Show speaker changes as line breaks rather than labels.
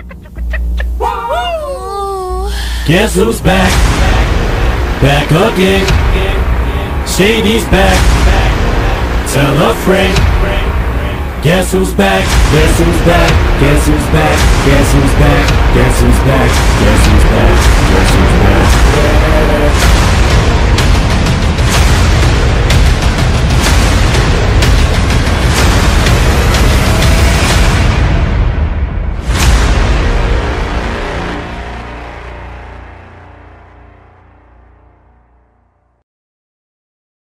Guess who's back? Back again. Shady's back. Tell a friend. Guess who's back? Guess who's back? Guess who's back? Guess who's back? Guess who's back? Guess who's back?